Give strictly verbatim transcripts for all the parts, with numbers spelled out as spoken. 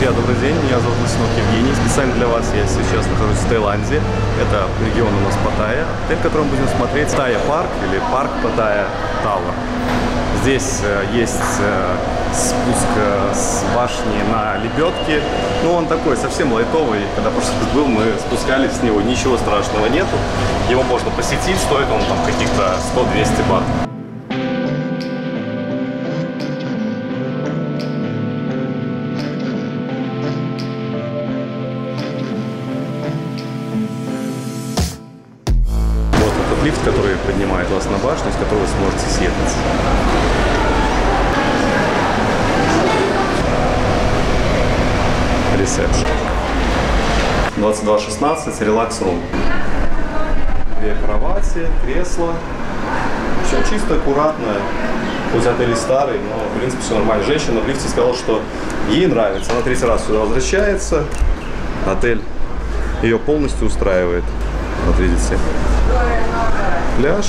Друзья, добрый день, меня зовут Лысенок Евгений. Специально для вас я сейчас нахожусь в Таиланде. Это регион у нас Паттайя. Отель, который мы будем смотреть, Паттайя парк или парк Паттайя Тауэр. Здесь э, есть э, спуск э, с башни на лебедке. Ну, он такой совсем лайтовый. Когда в прошлый раз был, мы спускались с него, ничего страшного нету. Его можно посетить, стоит он там каких-то сто-двести бат. Лифт, который поднимает вас на башню, с которого вы сможете съехать. Ресепшн. двадцать два шестнадцать, релакс-рум. Две кровати, кресло. Все чисто, аккуратно. Хоть отель старый, но в принципе все нормально. Женщина в лифте сказала, что ей нравится. Она третий раз сюда возвращается. Отель ее полностью устраивает. Вот видите. Пляж.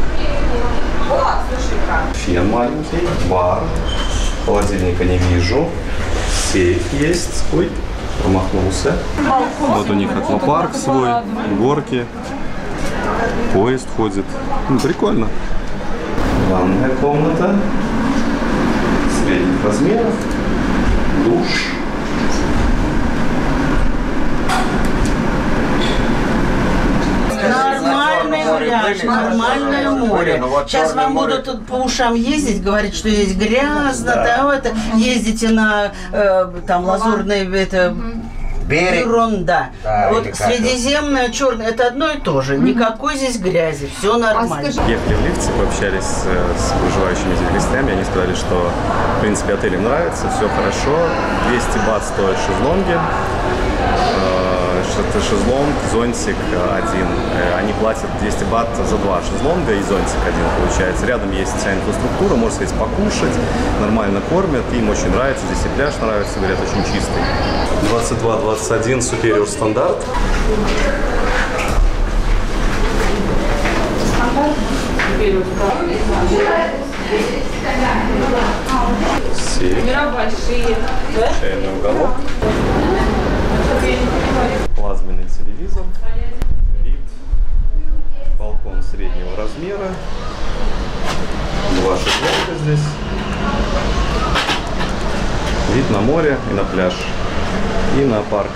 Фен маленький, бар. Холодильника не вижу. Сейф есть. Ой, промахнулся. Вот у них аквапарк свой, горки. Поезд ходит. Ну, прикольно. Ванная комната. Средних размеров. Душ. Нормальное море. Сейчас вам будут тут по ушам ездить, говорить, что здесь грязно, да. Там, это, ездите на э, там лазурные это, берег. Ерунда. Да, вот Средиземное, черное, это одно и то же. Никакой здесь грязи, все нормально. Ехали в лифте, пообщались с проживающими здесь гостями, они сказали, что в принципе отель им нравится, все хорошо. двести бат стоят шезлонги. Это шезлонг, зонтик один. Они платят двести бат за два шезлонга и зонтик один получается. Рядом есть вся инфраструктура, можно сказать, покушать, нормально кормят, им очень нравится. Здесь и пляж нравится, говорят, очень чистый. двадцать два двадцать один Superior стандарт. Чайный уголок. Плазменный телевизор, вид, балкон среднего размера, два шезлонга здесь, вид на море и на пляж, и на парк.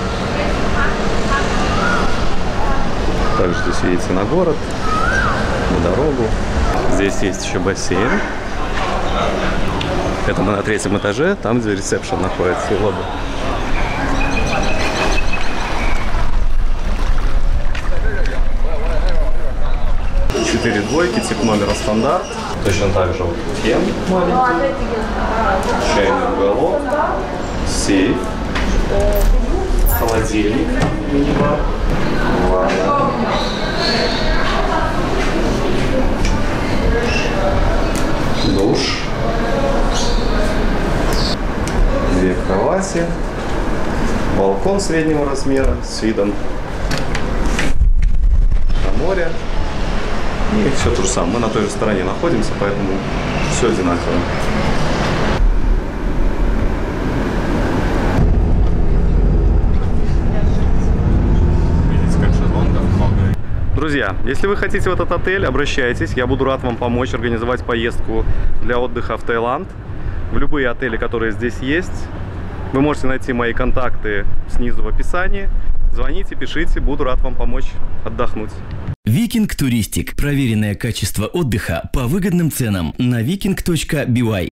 Также здесь видите на город, на дорогу. Здесь есть еще бассейн. Это мы на третьем этаже, там где ресепшн находится и лобби. Четыре двойки, тип номера стандарт. Точно так же вот фен маленький, чайный уголок, сейф, холодильник, мини-бар, ванна, душ, две кровати, балкон среднего размера с видом на море. И все то же самое. Мы на той же стороне находимся, поэтому все одинаково. Видите, как шезлонгов много. Друзья, если вы хотите в этот отель, обращайтесь. Я буду рад вам помочь организовать поездку для отдыха в Таиланд. В любые отели, которые здесь есть. Вы можете найти мои контакты снизу в описании. Звоните, пишите, буду рад вам помочь отдохнуть. Викинг Туристик. Проверенное качество отдыха по выгодным ценам на викинг точка би уай.